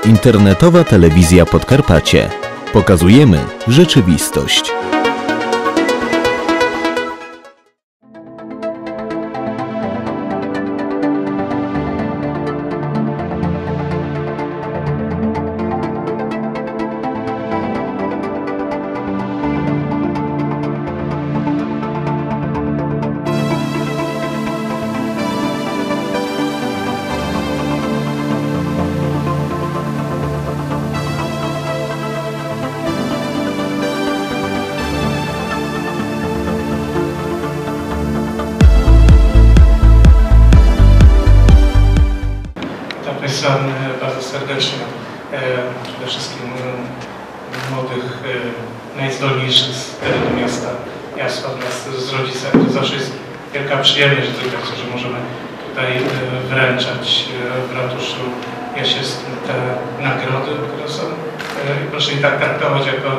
Internetowa Telewizja Podkarpacie. Pokazujemy rzeczywistość. Zapraszam bardzo serdecznie przede wszystkim młodych, najzdolniejszych z terenu miasta Jasła wraz z rodzicami. To zawsze jest wielka przyjemność, że możemy tutaj wręczać w ratuszu jasielskim te nagrody, które są, proszę je tak traktować jako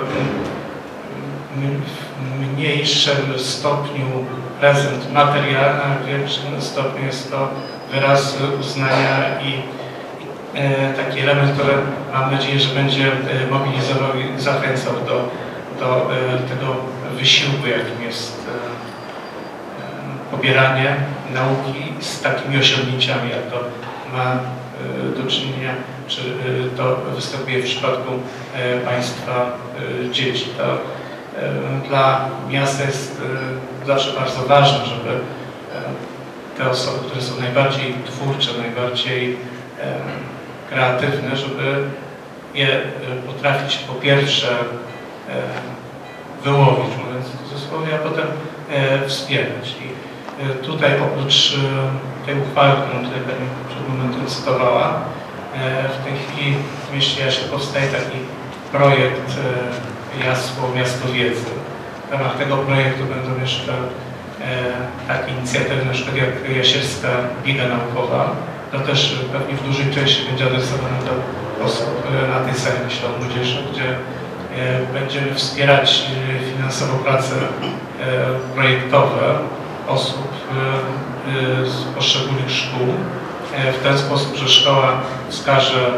w mniejszym stopniu prezent materialny, a w większym stopniu jest to wyraz uznania i taki element, który mam nadzieję, że będzie mobilizował i zachęcał do tego wysiłku, jakim jest pobieranie nauki z takimi osiągnięciami, jak to ma do czynienia, czy to występuje w przypadku Państwa dzieci. To dla miasta jest zawsze bardzo ważne, żeby te osoby, które są najbardziej twórcze, najbardziej kreatywne, żeby je potrafić po pierwsze wyłowić, mówiąc w cudzysłowie, a potem wspierać. I tutaj oprócz tej uchwały, którą tutaj Pani przed momentem cytowała, w tej chwili w mieście Jaśnie powstaje taki projekt Jasło Miasto Wiedzy. W ramach tego projektu będą jeszcze takie inicjatywy, na przykład jak Jasielska Liga Naukowa. To też pewnie w dużej części będzie adresowane do osób na tej sali, myślę o młodzieży, gdzie będziemy wspierać finansowo prace projektowe osób z poszczególnych szkół w ten sposób, że szkoła wskaże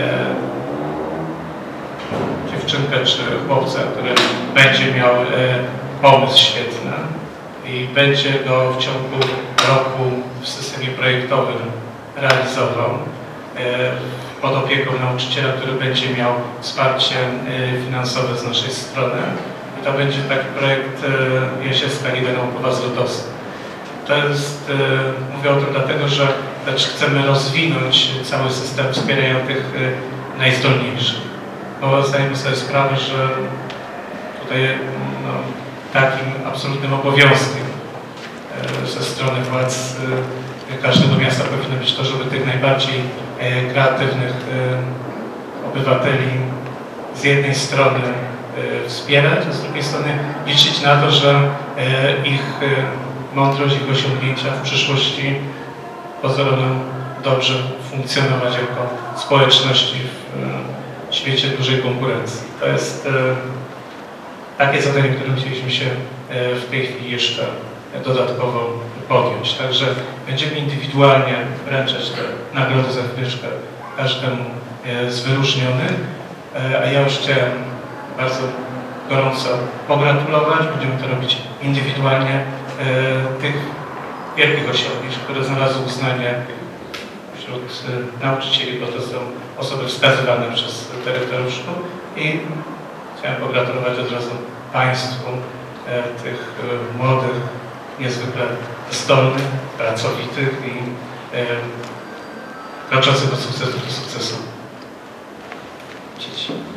dziewczynkę czy chłopca, który będzie miał pomysł świetny i będzie go w ciągu roku w systemie projektowym realizował pod opieką nauczyciela, który będzie miał wsparcie finansowe z naszej strony. I to będzie taki projekt Jasielska Liga Naukowa z Lotosem. To jest, mówię o tym dlatego, że też chcemy rozwinąć cały system wspierania tych najzdolniejszych. Bo zdajemy sobie sprawę, że tutaj takim absolutnym obowiązkiem ze strony władz każdego miasta powinno być to, żeby tych najbardziej kreatywnych obywateli z jednej strony wspierać, a z drugiej strony liczyć na to, że ich mądrość, ich osiągnięcia w przyszłości pozwolą nam dobrze funkcjonować jako społeczności w świecie dużej konkurencji. To jest takie zadanie, którym chcieliśmy się w tej chwili jeszcze dodatkowo podjąć. Także będziemy indywidualnie wręczać te nagrody za chwileczkę każdemu z wyróżnionych. A ja już chciałem bardzo gorąco pogratulować. Będziemy to robić indywidualnie tych wielkich osiągnięć, które znalazły uznanie wśród nauczycieli, bo to są osoby wskazywane przez dyrektorów szkół. I chciałem pogratulować od razu Państwu tych młodych, niezwykle zdolnych, pracowitych i kroczących do sukcesu dzieci.